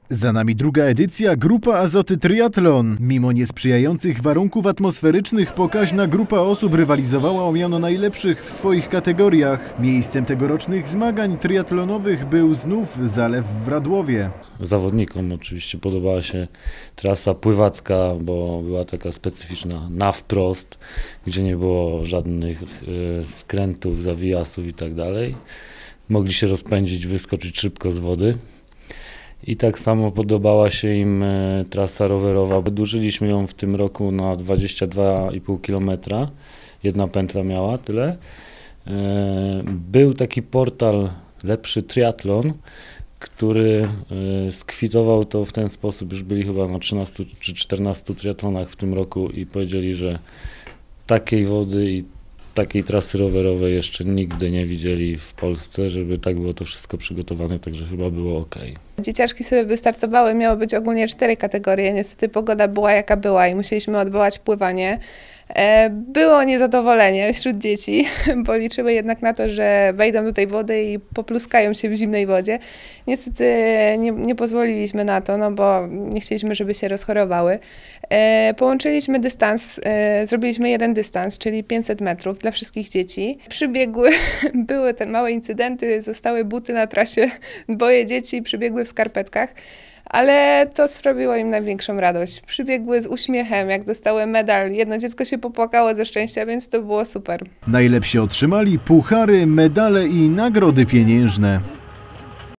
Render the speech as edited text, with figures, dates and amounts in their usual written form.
Za nami druga edycja Grupa Azoty Triathlon. Mimo niesprzyjających warunków atmosferycznych pokaźna grupa osób rywalizowała o miano najlepszych w swoich kategoriach. Miejscem tegorocznych zmagań triatlonowych był znów zalew w Radłowie. Zawodnikom oczywiście podobała się trasa pływacka, bo była taka specyficzna na wprost, gdzie nie było żadnych skrętów, zawijasów i tak dalej. Mogli się rozpędzić, wyskoczyć szybko z wody. I tak samo podobała się im trasa rowerowa. Wydłużyliśmy ją w tym roku na 22,5 km. Jedna pętla miała tyle. Był taki portal Lepszy Triathlon, który skwitował to w ten sposób, już byli chyba na 13 czy 14 triatlonach w tym roku i powiedzieli, że takiej wody i takiej trasy rowerowej jeszcze nigdy nie widzieli w Polsce, żeby tak było to wszystko przygotowane, także chyba było ok. Dzieciaczki sobie wystartowały, miało być ogólnie 4 kategorie, niestety pogoda była jaka była i musieliśmy odwołać pływanie. Było niezadowolenie wśród dzieci, bo liczyły jednak na to, że wejdą do tej wody i popluskają się w zimnej wodzie. Niestety nie pozwoliliśmy na to, no bo nie chcieliśmy, żeby się rozchorowały. Połączyliśmy dystans, zrobiliśmy jeden dystans, czyli 500 metrów dla wszystkich dzieci. Były te małe incydenty, zostały buty na trasie, dwoje dzieci przybiegły w skarpetkach. Ale to sprawiło im największą radość. Przybiegły z uśmiechem, jak dostały medal. Jedno dziecko się popłakało ze szczęścia, więc to było super. Najlepsi otrzymali puchary, medale i nagrody pieniężne.